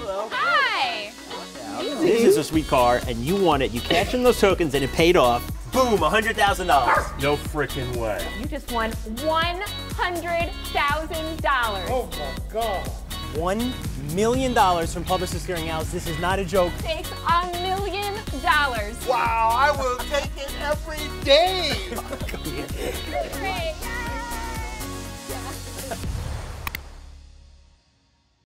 Hello. Hi. This is a sweet car, and you won it. You cashed in those tokens, and it paid off. Boom, $100,000. No freaking way. You just won $100,000. Oh my God. $1 million from Publicis Clearinghouse. This is not a joke. Takes $1 million. Wow, I will take it every day. Great.